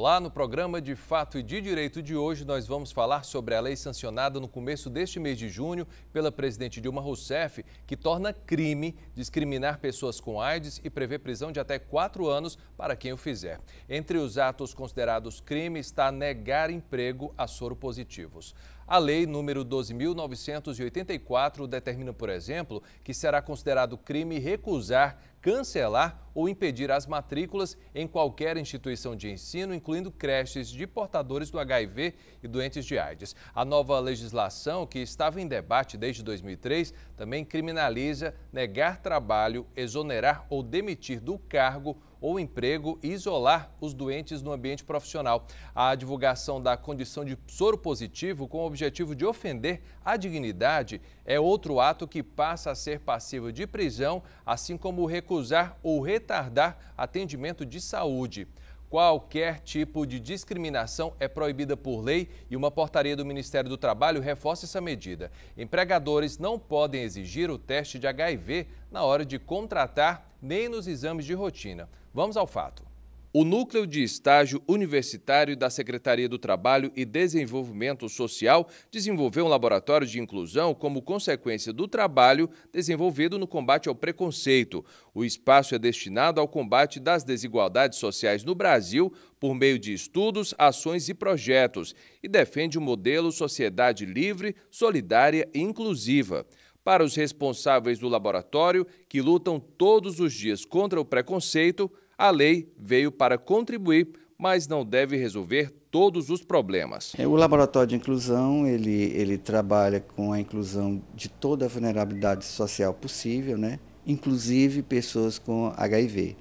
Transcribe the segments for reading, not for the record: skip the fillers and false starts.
Olá, no programa de Fato e de Direito de hoje nós vamos falar sobre a lei sancionada no começo deste mês de junho pela presidente Dilma Rousseff, que torna crime discriminar pessoas com AIDS e prevê prisão de até 4 anos para quem o fizer. Entre os atos considerados crime está negar emprego a soropositivos. A lei número 12.984 determina, por exemplo, que será considerado crime recusar, cancelar ou impedir as matrículas em qualquer instituição de ensino, incluindo creches de portadores do HIV e doentes de AIDS. A nova legislação, que estava em debate desde 2003, também criminaliza negar trabalho, exonerar ou demitir do cargo ou emprego e isolar os doentes no ambiente profissional. A divulgação da condição de soropositivo com o objetivo de ofender a dignidade é outro ato que passa a ser passível de prisão, assim como recusar ou retardar atendimento de saúde. Qualquer tipo de discriminação é proibida por lei e uma portaria do Ministério do Trabalho reforça essa medida. Empregadores não podem exigir o teste de HIV na hora de contratar nem nos exames de rotina. Vamos ao fato. O Núcleo de Estágio Universitário da Secretaria do Trabalho e Desenvolvimento Social desenvolveu um laboratório de inclusão como consequência do trabalho desenvolvido no combate ao preconceito. O espaço é destinado ao combate das desigualdades sociais no Brasil por meio de estudos, ações e projetos e defende o modelo sociedade livre, solidária e inclusiva. Para os responsáveis do laboratório, que lutam todos os dias contra o preconceito, a lei veio para contribuir, mas não deve resolver todos os problemas. O Laboratório de Inclusão, ele trabalha com a inclusão de toda a vulnerabilidade social possível, né? Inclusive pessoas com HIV.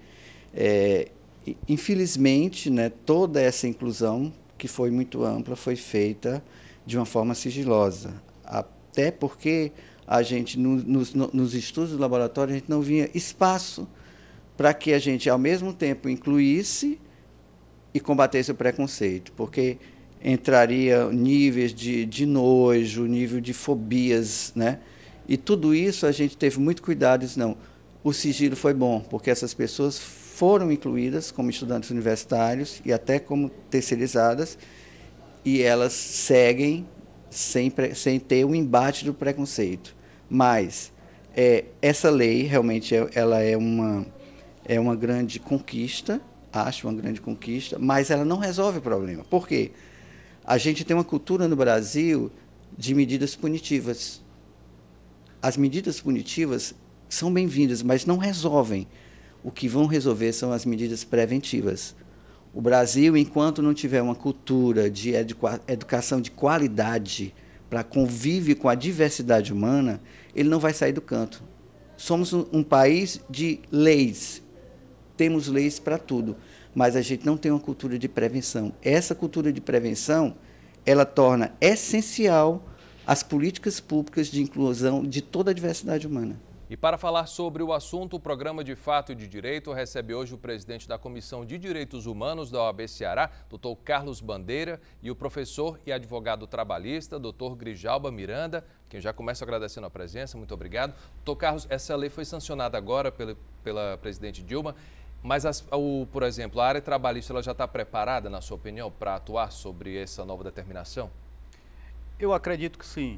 Infelizmente, né, toda essa inclusão, que foi muito ampla, foi feita de uma forma sigilosa. Até porque a gente, nos estudos do laboratório, a gente não via espaço para que a gente, ao mesmo tempo, incluísse e combatesse o preconceito, porque entraria níveis de nojo, nível de fobias, né? E tudo isso a gente teve muito cuidado, não. O sigilo foi bom, porque essas pessoas foram incluídas como estudantes universitários e até como terceirizadas, e elas seguem sem ter o embate do preconceito. Mas essa lei, realmente, ela é uma grande conquista, acho uma grande conquista, mas ela não resolve o problema. Por quê? A gente tem uma cultura no Brasil de medidas punitivas. As medidas punitivas são bem-vindas, mas não resolvem. O que vão resolver são as medidas preventivas. O Brasil, enquanto não tiver uma cultura de educação de qualidade para convívio com a diversidade humana, ele não vai sair do canto. Somos um país de leis. Temos leis para tudo, mas a gente não tem uma cultura de prevenção. Essa cultura de prevenção, ela torna essencial as políticas públicas de inclusão de toda a diversidade humana. E para falar sobre o assunto, o programa de Fato e de Direito recebe hoje o presidente da Comissão de Direitos Humanos da OAB Ceará, Dr. Carlos Bandeira, e o professor e advogado trabalhista, Dr. Grijalba Miranda, quem já começa agradecendo a presença. Muito obrigado. Dr. Carlos, essa lei foi sancionada agora pela presidente Dilma, mas, por exemplo, a área trabalhista ela já está preparada, na sua opinião, para atuar sobre essa nova determinação? Eu acredito que sim.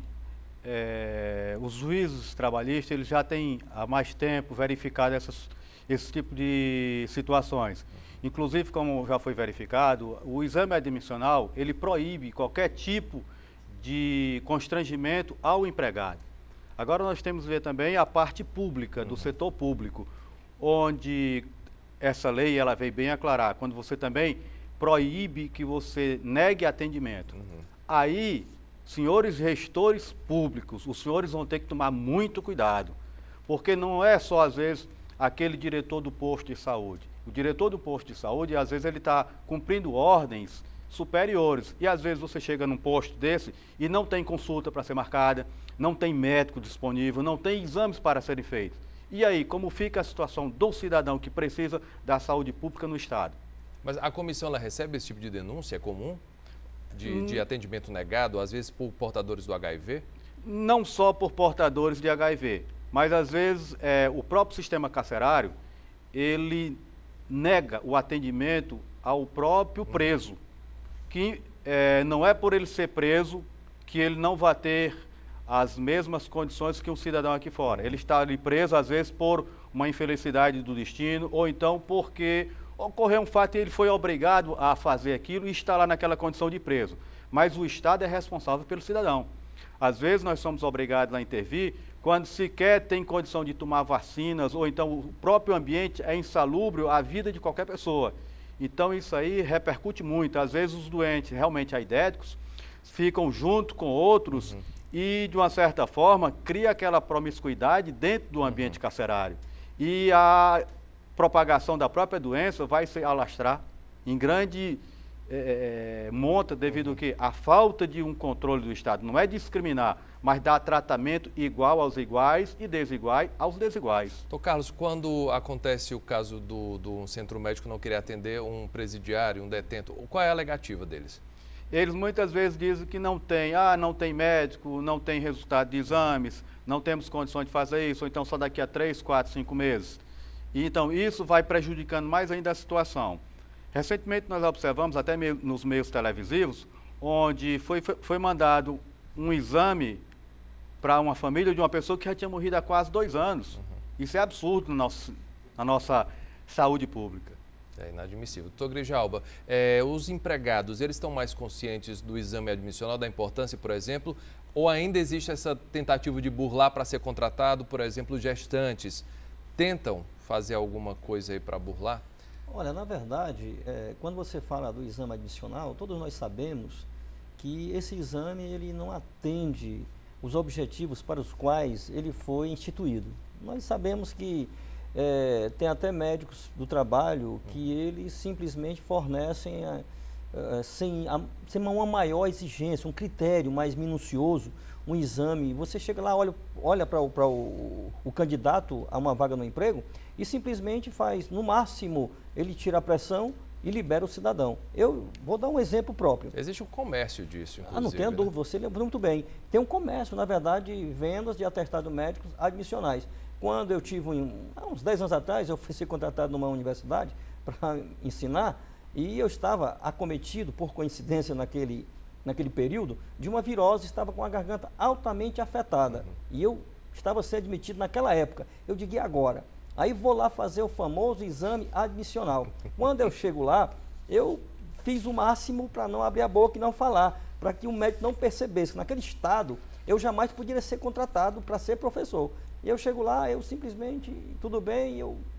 Os juízes trabalhistas eles já têm há mais tempo verificado esse tipo de situações. Inclusive, como já foi verificado, o exame admissional ele proíbe qualquer tipo de constrangimento ao empregado. Agora nós temos que ver também a parte pública, do setor público, onde essa lei ela veio bem aclarar, quando você também proíbe que você negue atendimento. Aí, senhores gestores públicos, os senhores vão ter que tomar muito cuidado, porque não é só, às vezes, aquele diretor do posto de saúde. O diretor do posto de saúde, às vezes, ele está cumprindo ordens superiores. E, às vezes, você chega num posto desse e não tem consulta para ser marcada, não tem médico disponível, não tem exames para serem feitos. E aí, como fica a situação do cidadão que precisa da saúde pública no Estado? Mas a comissão ela recebe esse tipo de denúncia? É comum? De atendimento negado, às vezes por portadores do HIV? Não só por portadores de HIV, mas às vezes o próprio sistema carcerário, ele nega o atendimento ao próprio preso, que não é por ele ser preso que ele não vai ter as mesmas condições que um cidadão aqui fora. Ele está ali preso, às vezes, por uma infelicidade do destino, ou então porque ocorreu um fato e ele foi obrigado a fazer aquilo e está lá naquela condição de preso. Mas o Estado é responsável pelo cidadão. Às vezes nós somos obrigados a intervir quando sequer tem condição de tomar vacinas, ou então o próprio ambiente é insalubre à vida de qualquer pessoa. Então isso aí repercute muito. Às vezes os doentes realmente aidéticos ficam junto com outros e, de uma certa forma, cria aquela promiscuidade dentro do ambiente carcerário. E a propagação da própria doença vai se alastrar em grande monta devido ao que? A falta de um controle do Estado. Não é discriminar, mas dar tratamento igual aos iguais e desiguais aos desiguais. Doutor Carlos, quando acontece o caso do centro médico não querer atender um presidiário, um detento, qual é a alegativa deles? Eles muitas vezes dizem que não tem, não tem médico, não tem resultado de exames, não temos condições de fazer isso, ou então só daqui a 3, 4, 5 meses. E, então, isso vai prejudicando mais ainda a situação. Recentemente, nós observamos, até nos meios televisivos, onde foi mandado um exame para uma família de uma pessoa que já tinha morrido há quase 2 anos. Isso é absurdo na nossa saúde pública. É inadmissível. Doutor Grijalba, os empregados, eles estão mais conscientes do exame admissional, da importância, por exemplo, ou ainda existe essa tentativa de burlar para ser contratado, por exemplo, gestantes? Tentam fazer alguma coisa aí para burlar? Olha, na verdade, quando você fala do exame admissional, todos nós sabemos que esse exame ele não atende os objetivos para os quais ele foi instituído. Nós sabemos que tem até médicos do trabalho que eles simplesmente fornecem sem uma maior exigência, um critério mais minucioso, um exame. Você chega lá, olha para o candidato a uma vaga no emprego e simplesmente faz, no máximo, ele tira a pressão e libera o cidadão. Eu vou dar um exemplo próprio. Existe um comércio disso, inclusive. Não tenho dúvida, você lembrou muito bem. Tem um comércio, na verdade, de vendas de atestados médicos admissionais. Quando eu tive, há uns 10 anos atrás, eu fui ser contratado numa universidade para ensinar e eu estava acometido, por coincidência, naquele período, de uma virose, estava com a garganta altamente afetada. E eu estava sendo admitido naquela época. Eu digo, e agora? Aí vou lá fazer o famoso exame admissional. Quando eu chego lá, eu fiz o máximo para não abrir a boca e não falar, para que o médico não percebesse que naquele estado eu jamais poderia ser contratado para ser professor. E eu chego lá, eu simplesmente, tudo bem,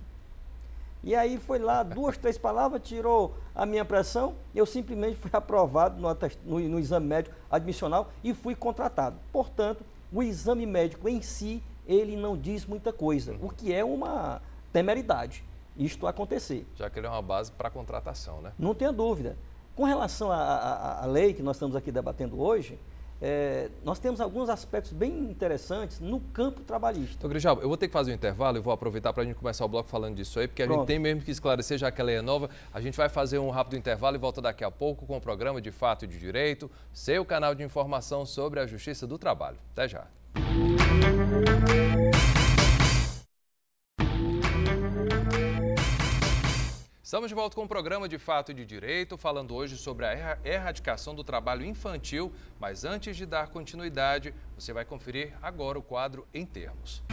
E aí foi lá, 2, 3 palavras, tirou a minha pressão, eu simplesmente fui aprovado no exame médico admissional e fui contratado. Portanto, o exame médico em si, ele não diz muita coisa, o que é uma temeridade, isto acontecer. Já que ele é uma base para a contratação, né? Não tenha dúvida. Com relação à lei que nós estamos aqui debatendo hoje, nós temos alguns aspectos bem interessantes no campo trabalhista. Então, Grijalba, eu vou ter que fazer um intervalo e vou aproveitar para a gente começar o bloco falando disso aí, porque a gente tem mesmo que esclarecer, já que a lei é nova. A gente vai fazer um rápido intervalo e volta daqui a pouco com o programa De Fato e de Direito, seu canal de informação sobre a Justiça do Trabalho. Até já. Estamos de volta com o programa De Fato e de Direito, falando hoje sobre a erradicação do trabalho infantil, mas antes de dar continuidade, você vai conferir agora o quadro Em Termos.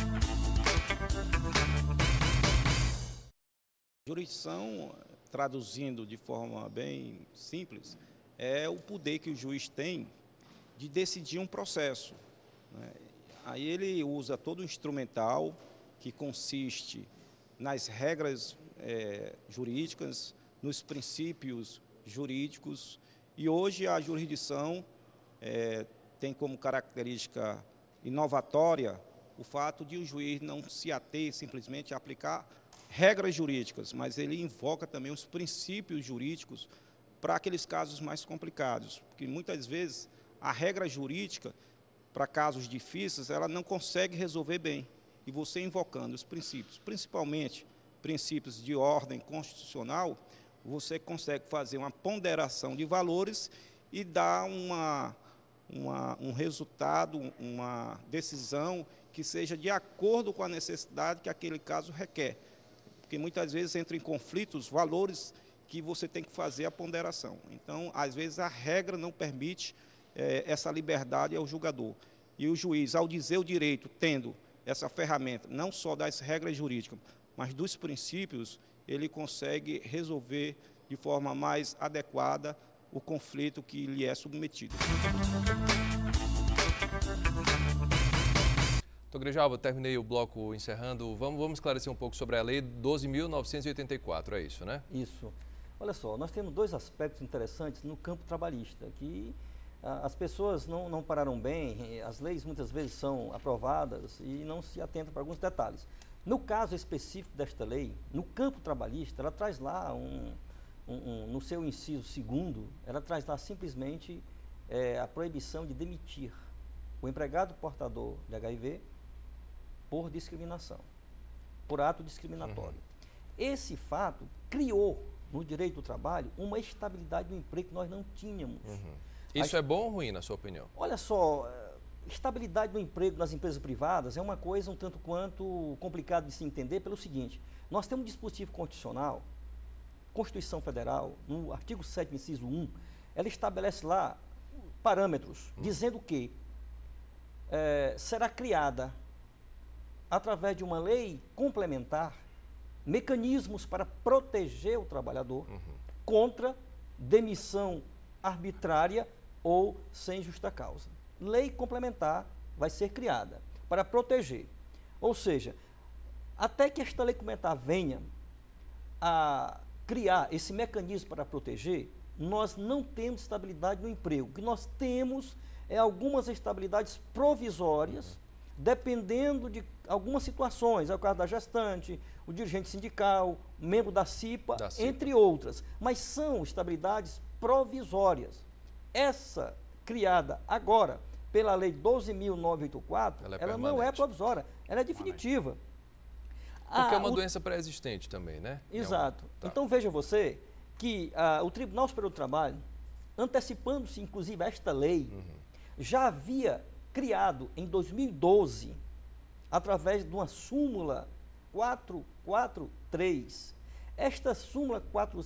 Jurisdição, traduzindo de forma bem simples, é o poder que o juiz tem de decidir um processo, né? Aí ele usa todo o instrumental que consiste nas regras jurídicas, nos princípios jurídicos, e hoje a jurisdição tem como característica inovatória o fato de o juiz não se ater simplesmente a aplicar regras jurídicas, mas ele invoca também os princípios jurídicos para aqueles casos mais complicados, porque muitas vezes a regra jurídica, para casos difíceis, ela não consegue resolver bem, e você invocando os princípios, principalmente princípios de ordem constitucional, você consegue fazer uma ponderação de valores e dar um resultado, uma decisão que seja de acordo com a necessidade que aquele caso requer. Porque muitas vezes entram em conflitos valores que você tem que fazer a ponderação. Então, às vezes, a regra não permite essa liberdade ao julgador. E o juiz, ao dizer o direito, tendo essa ferramenta, não só das regras jurídicas, mas dos princípios, ele consegue resolver de forma mais adequada o conflito que lhe é submetido. Doutor Grijalva, terminei o bloco encerrando. Vamos esclarecer um pouco sobre a Lei 12.984, é isso, né? Isso. Olha só, nós temos dois aspectos interessantes no campo trabalhista, que as pessoas não pararam bem, as leis muitas vezes são aprovadas e não se atentam para alguns detalhes. No caso específico desta lei, no campo trabalhista, ela traz lá no seu inciso 2º, ela traz lá simplesmente a proibição de demitir o empregado portador de HIV por discriminação, por ato discriminatório. Esse fato criou no direito do trabalho uma estabilidade no emprego que nós não tínhamos. Isso é bom ou ruim, na sua opinião? Olha só, estabilidade no emprego nas empresas privadas é uma coisa um tanto quanto complicada de se entender pelo seguinte: nós temos um dispositivo constitucional, Constituição Federal, no artigo 7º, inciso 1, ela estabelece lá parâmetros, dizendo que será criada, através de uma lei complementar, mecanismos para proteger o trabalhador contra demissão arbitrária ou sem justa causa. Lei complementar vai ser criada para proteger. Ou seja, até que esta lei complementar venha a criar esse mecanismo para proteger, nós não temos estabilidade no emprego. O que nós temos é algumas estabilidades provisórias, dependendo de algumas situações, é o caso da gestante, o dirigente sindical, membro da CIPA, entre outras. Mas são estabilidades provisórias. Essa, criada agora pela Lei 12.984, ela não é provisória, ela é definitiva. Porque é uma doença pré-existente também, né? Exato. Então veja você que o Tribunal Superior do Trabalho, antecipando-se inclusive a esta lei, já havia criado em 2012, através de uma súmula 443. Esta súmula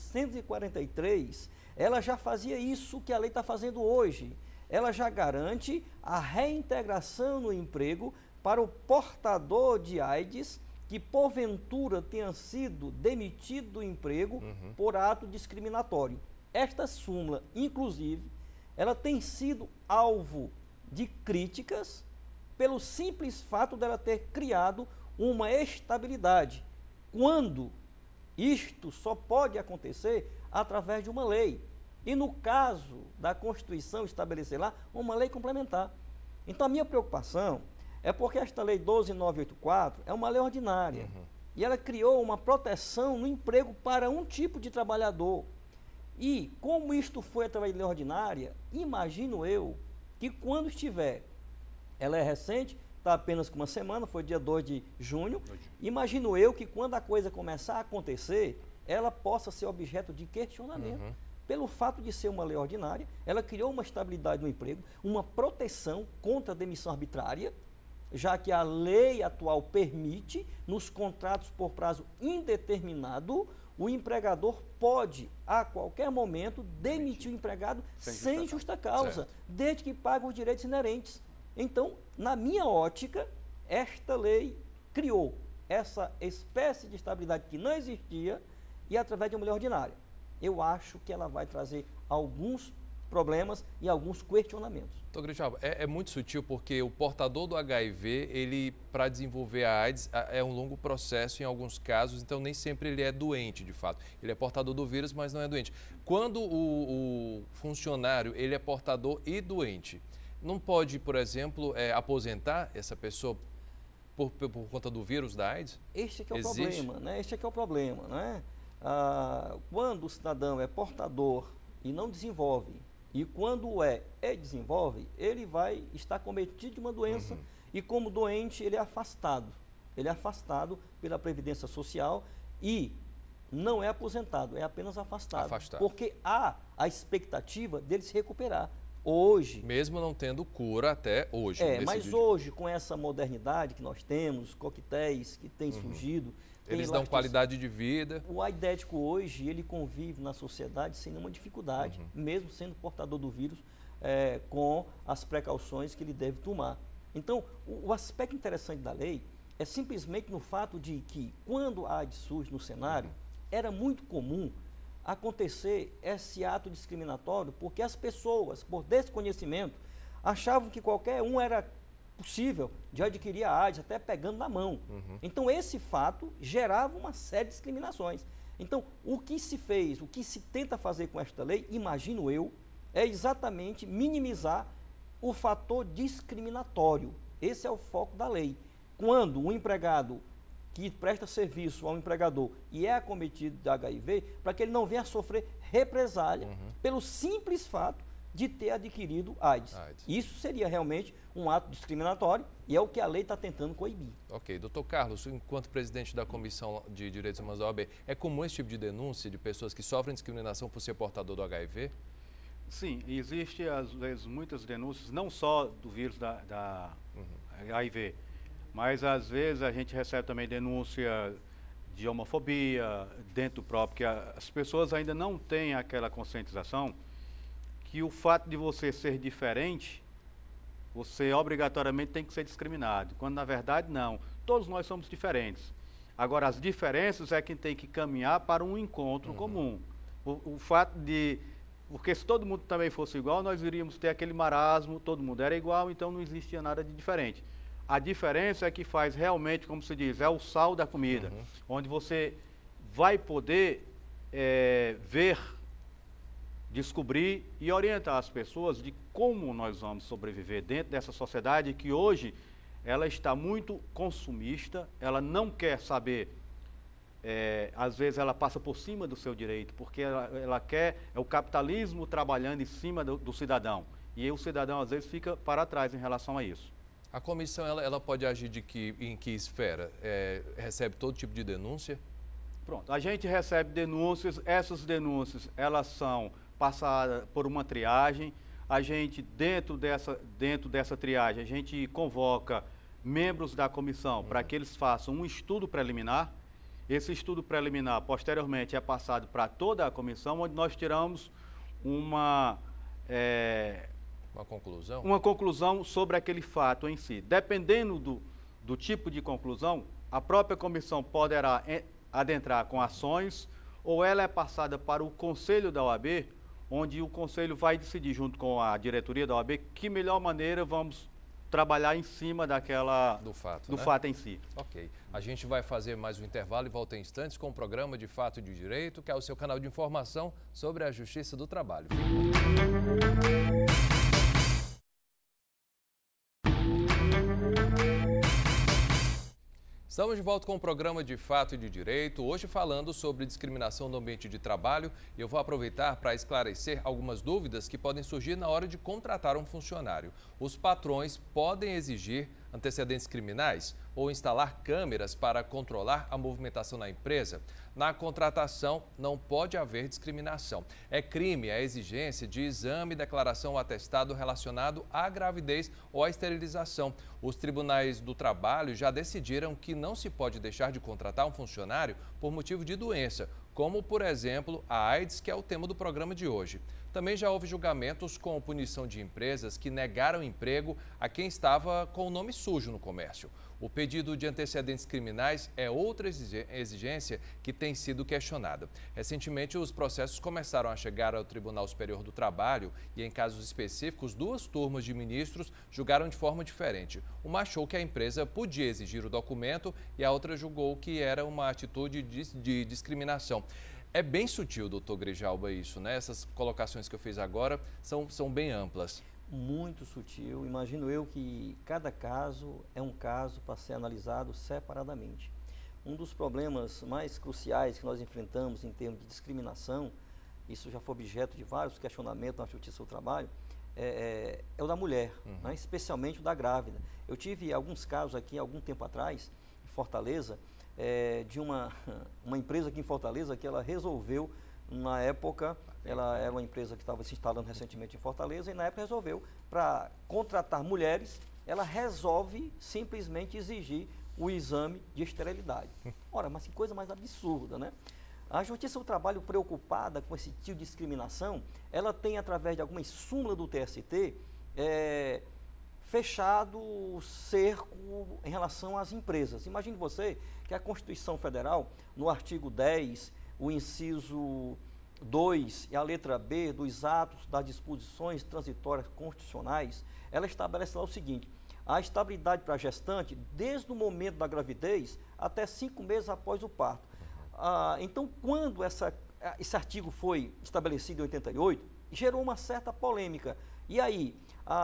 443, ela já fazia isso que a lei está fazendo hoje. Ela já garante a reintegração no emprego para o portador de AIDS que porventura tenha sido demitido do emprego por ato discriminatório. Esta súmula, inclusive, ela tem sido alvo de críticas pelo simples fato dela ter criado uma estabilidade, quando isto só pode acontecer através de uma lei. E no caso da Constituição estabelecer lá uma lei complementar. Então a minha preocupação é porque esta lei 12.984 é uma lei ordinária. E ela criou uma proteção no emprego para um tipo de trabalhador. E como isto foi através de lei ordinária, imagino eu que quando estiver, ela é recente, está apenas com uma semana, foi dia 2 de junho, imagino eu que quando a coisa começar a acontecer, ela possa ser objeto de questionamento. Pelo fato de ser uma lei ordinária, ela criou uma estabilidade no emprego, uma proteção contra a demissão arbitrária, já que a lei atual permite, nos contratos por prazo indeterminado, o empregador pode, a qualquer momento, demitir o empregado sem justa causa, desde que pague os direitos inerentes. Então, na minha ótica, esta lei criou essa espécie de estabilidade que não existia e através de uma lei ordinária. Eu acho que ela vai trazer alguns problemas e alguns questionamentos. Doutor Grijalva, é muito sutil porque o portador do HIV, ele, para desenvolver a AIDS, é um longo processo em alguns casos, então nem sempre ele é doente, de fato. Ele é portador do vírus, mas não é doente. Quando o funcionário, ele é portador e doente, não pode, por exemplo, aposentar essa pessoa por conta do vírus da AIDS? Este é que é o problema, né? Este é que é o problema, né? Quando o cidadão é portador e não desenvolve, e quando desenvolve, ele vai estar cometido de uma doença e como doente ele é afastado. Ele é afastado pela Previdência Social e não é aposentado, é apenas afastado. Porque há a expectativa dele se recuperar. Hoje... Mesmo não tendo cura até hoje. Mas hoje, com essa modernidade que nós temos, os coquetéis que têm surgido... Eles dão qualidade de vida. O aidético hoje, ele convive na sociedade sem nenhuma dificuldade, mesmo sendo portador do vírus, com as precauções que ele deve tomar. Então, o aspecto interessante da lei é simplesmente no fato de que, quando a AIDS surge no cenário, era muito comum acontecer esse ato discriminatório, porque as pessoas, por desconhecimento, achavam que qualquer um era possível de adquirir a AIDS, até pegando na mão. Então, esse fato gerava uma série de discriminações. Então, o que se fez, o que se tenta fazer com esta lei, imagino eu, é exatamente minimizar o fator discriminatório. Esse é o foco da lei. Quando o empregado que presta serviço ao empregador e é acometido de HIV, para que ele não venha a sofrer represália pelo simples fato de ter adquirido AIDS. Isso seria realmente um ato discriminatório e é o que a lei está tentando coibir. Ok. Doutor Carlos, enquanto presidente da Comissão de Direitos Humanos da OAB, é comum esse tipo de denúncia de pessoas que sofrem discriminação por ser portador do HIV? Sim, existe às vezes muitas denúncias, não só do vírus da HIV, mas às vezes a gente recebe também denúncia de homofobia dentro do próprio, que as pessoas ainda não têm aquela conscientização que o fato de você ser diferente, você obrigatoriamente tem que ser discriminado, quando na verdade não, todos nós somos diferentes. Agora, as diferenças é que tem que caminhar para um encontro comum. O fato de... Porque se todo mundo também fosse igual, nós iríamos ter aquele marasmo, todo mundo era igual, então não existia nada de diferente. A diferença é que faz realmente, como se diz, é o sal da comida, onde você vai poder ver, descobrir e orientar as pessoas de como nós vamos sobreviver dentro dessa sociedade que hoje ela está muito consumista, ela não quer saber, às vezes ela passa por cima do seu direito, porque ela quer o capitalismo trabalhando em cima do cidadão. E aí o cidadão às vezes fica para trás em relação a isso. A comissão ela pode agir em que esfera? Recebe todo tipo de denúncia? Pronto, a gente recebe denúncias, essas denúncias elas são passadas por uma triagem, a gente dentro dessa triagem a gente convoca membros da comissão para que eles façam um estudo preliminar. Esse estudo preliminar posteriormente é passado para toda a comissão, onde nós tiramos uma conclusão? Uma conclusão sobre aquele fato em si. Dependendo do tipo de conclusão, a própria comissão poderá adentrar com ações ou ela é passada para o conselho da OAB, onde o conselho vai decidir junto com a diretoria da OAB que melhor maneira vamos trabalhar em cima do fato em si. Ok. A gente vai fazer mais um intervalo e volta em instantes com o programa de Fato e de Direito, que é o seu canal de informação sobre a Justiça do Trabalho. Estamos de volta com o programa de Fato e de Direito, hoje falando sobre discriminação no ambiente de trabalho. E eu vou aproveitar para esclarecer algumas dúvidas que podem surgir na hora de contratar um funcionário. Os patrões podem exigir antecedentes criminais ou instalar câmeras para controlar a movimentação na empresa? Na contratação, não pode haver discriminação. É crime a exigência de exame e declaração ou atestado relacionado à gravidez ou à esterilização. Os tribunais do trabalho já decidiram que não se pode deixar de contratar um funcionário por motivo de doença, como, por exemplo, a AIDS, que é o tema do programa de hoje. Também já houve julgamentos com punição de empresas que negaram emprego a quem estava com o nome sujo no comércio. O pedido de antecedentes criminais é outra exigência que tem sido questionada. Recentemente, os processos começaram a chegar ao Tribunal Superior do Trabalho e, em casos específicos, 2 turmas de ministros julgaram de forma diferente. Uma achou que a empresa podia exigir o documento e a outra julgou que era uma atitude de discriminação. É bem sutil, doutor Grijalba, isso, né? Essas colocações que eu fiz agora são bem amplas. Muito sutil. Imagino eu que cada caso é um caso para ser analisado separadamente. Um dos problemas mais cruciais que nós enfrentamos em termos de discriminação, isso já foi objeto de vários questionamentos na Justiça do Trabalho, é o da mulher, né? Especialmente o da grávida. Eu tive alguns casos aqui, algum tempo atrás, em Fortaleza, de uma empresa aqui em Fortaleza que ela resolveu Na época, ela era uma empresa que estava se instalando recentemente em Fortaleza e na época resolveu, para contratar mulheres, ela resolve simplesmente exigir o exame de esterilidade. Ora, mas que coisa mais absurda, né? A Justiça do Trabalho, preocupada com esse tipo de discriminação, ela tem, através de algumas súmulas do TST, fechado o cerco em relação às empresas. Imagine você que a Constituição Federal, no artigo 10, o inciso 2 e a letra B dos atos das disposições transitórias constitucionais, ela estabelece lá o seguinte: a estabilidade para a gestante desde o momento da gravidez até 5 meses após o parto. Então, quando esse artigo foi estabelecido em 88, gerou uma certa polêmica. E aí,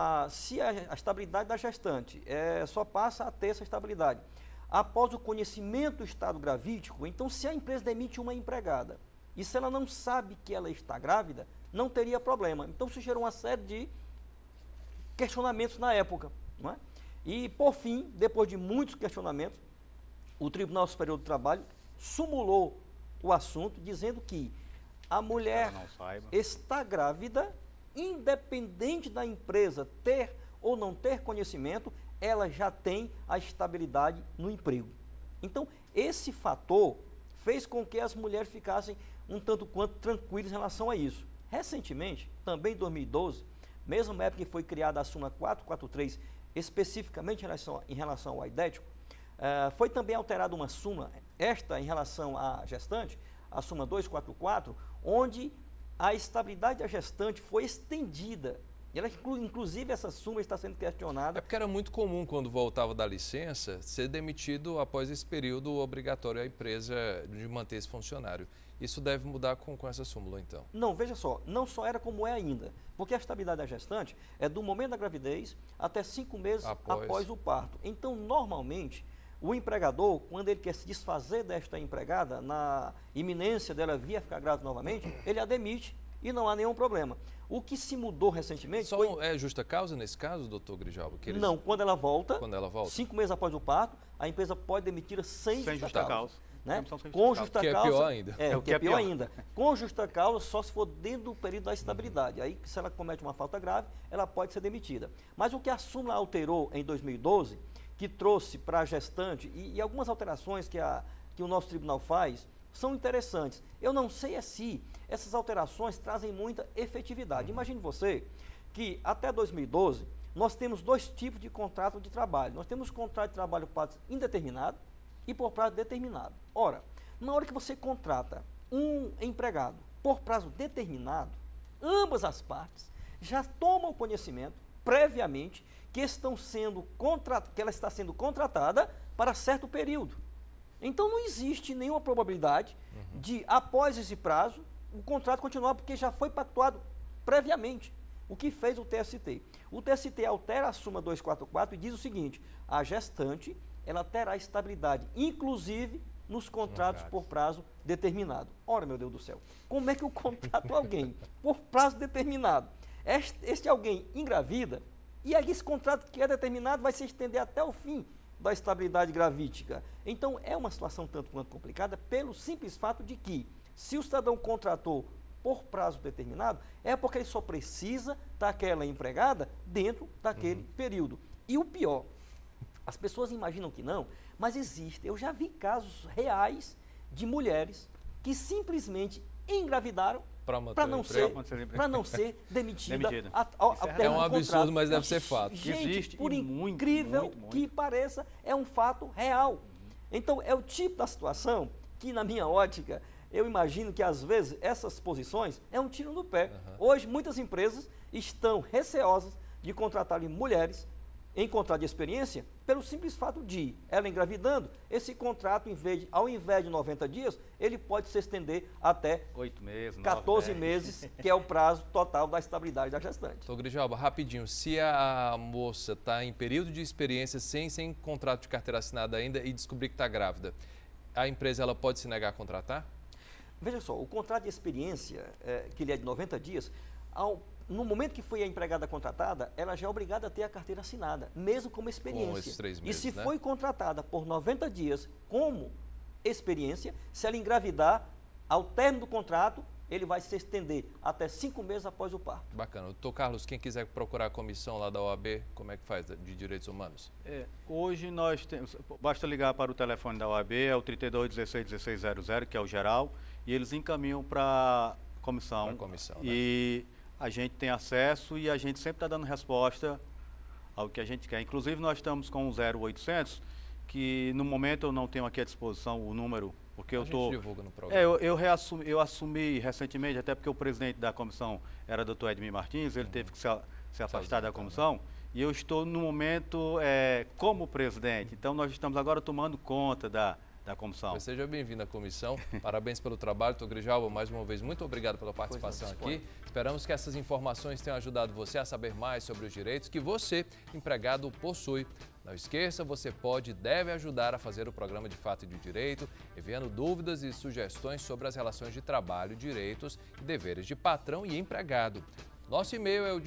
se a estabilidade da gestante só passa a ter essa estabilidade após o conhecimento do estado gravídico, então se a empresa demite uma empregada e se ela não sabe que ela está grávida, não teria problema. Então, isso gerou uma série de questionamentos na época, não é? E, por fim, depois de muitos questionamentos, o Tribunal Superior do Trabalho sumulou o assunto, dizendo que a mulher está grávida, independente da empresa ter ou não ter conhecimento, ela já tem a estabilidade no emprego. Então, esse fator fez com que as mulheres ficassem um tanto quanto tranquilas em relação a isso. Recentemente, também em 2012, mesma época que foi criada a súmula 443, especificamente em relação ao aidético, foi também alterada uma súmula, esta em relação à gestante, a súmula 244, onde a estabilidade da gestante foi estendida. Ela, inclusive, essa súmula está sendo questionada. É porque era muito comum, quando voltava da licença, ser demitido após esse período obrigatório à empresa de manter esse funcionário. Isso deve mudar com essa súmula, então? Não, veja só, não só era como é ainda, porque a estabilidade da gestante é do momento da gravidez até 5 meses após o parto. Então, normalmente, o empregador, quando ele quer se desfazer desta empregada, na iminência dela vir a ficar grávida novamente, ele a demite e não há nenhum problema. O que se mudou recentemente É justa causa nesse caso, doutor Grijalba? Não, quando ela volta, 5 meses após o parto, a empresa pode demitir sem justa causa. Né? Com justa causa. Que é pior ainda. O que é pior ainda. Com justa causa, só se for dentro do período da estabilidade. Aí, se ela comete uma falta grave, ela pode ser demitida. Mas o que a súmula alterou em 2012, que trouxe para a gestante, e algumas alterações que o nosso tribunal faz, são interessantes. Eu não sei se essas alterações trazem muita efetividade. Imagine você que até 2012 nós temos 2 tipos de contrato de trabalho. Nós temos contrato de trabalho por prazo indeterminado e por prazo determinado. Ora, na hora que você contrata um empregado por prazo determinado, ambas as partes já tomam conhecimento previamente que ela está sendo contratada para certo período. Então, não existe nenhuma probabilidade de, após esse prazo, o contrato continuar, porque já foi pactuado previamente. O que fez o TST? O TST altera a súmula 244 e diz o seguinte: a gestante ela terá estabilidade, inclusive nos contratos por prazo determinado. Ora, meu Deus do céu, como é que eu contrato alguém por prazo determinado? Este alguém engravida, e aí esse contrato que é determinado vai se estender até o fim da estabilidade gravídica. Então, é uma situação tanto quanto complicada pelo simples fato de que, se o cidadão contratou por prazo determinado, é porque ele só precisa daquela empregada dentro daquele período. E o pior, as pessoas imaginam que não, mas existe. Eu já vi casos reais de mulheres que simplesmente engravidaram para não ser demitida. É um absurdo, mas deve ser fato. Gente, existe, por incrível que pareça, é um fato real. Então, é o tipo da situação que, na minha ótica, eu imagino que, às vezes, essas posições é um tiro no pé. Hoje, muitas empresas estão receosas de contratarem mulheres em contrato de experiência, pelo simples fato de ela engravidando, esse contrato, ao invés de 90 dias, ele pode se estender até 8 meses, 14 meses, que é o prazo total da estabilidade da gestante. Doutor Grijalba, rapidinho, se a moça está em período de experiência sem contrato de carteira assinada ainda e descobrir que está grávida, a empresa ela pode se negar a contratar? Veja só, o contrato de experiência, que ele é de 90 dias, no momento que foi a empregada contratada, ela já é obrigada a ter a carteira assinada, mesmo como experiência. Com esses 3 meses, e se foi contratada por 90 dias como experiência, se ela engravidar, ao término do contrato, ele vai se estender até 5 meses após o parto. Bacana. Doutor Carlos, quem quiser procurar a comissão lá da OAB, como é que faz de direitos humanos? Hoje nós temos, basta ligar para o telefone da OAB, é o 3216-1600, que é o geral, e eles encaminham para a comissão. Pra comissão, né? E a gente tem acesso e a gente sempre está dando resposta ao que a gente quer. Inclusive nós estamos com o 0800, que no momento eu não tenho aqui à disposição o número, porque eu estou... divulga no programa. Eu assumi recentemente, até porque o presidente da comissão era o Dr. Edmir Martins, ele teve que se afastar da comissão, e eu estou no momento como presidente. Então nós estamos agora tomando conta da comissão. Seja bem-vindo à comissão. Parabéns pelo trabalho, doutor Grijalva. Mais uma vez, muito obrigado pela participação aqui. Esperamos que essas informações tenham ajudado você a saber mais sobre os direitos que você, empregado, possui. Não esqueça, você pode e deve ajudar a fazer o programa De Fato e de Direito, enviando dúvidas e sugestões sobre as relações de trabalho, direitos e deveres de patrão e empregado. Nosso e-mail é o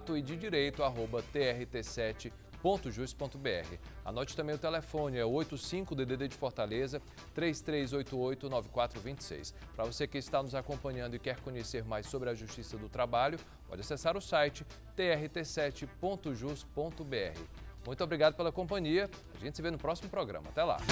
defatoedireito@trt7.jus.br. Anote também o telefone, é o 85-DDD de Fortaleza, 3388-9426. Para você que está nos acompanhando e quer conhecer mais sobre a Justiça do Trabalho, pode acessar o site trt7.jus.br. Muito obrigado pela companhia. A gente se vê no próximo programa. Até lá.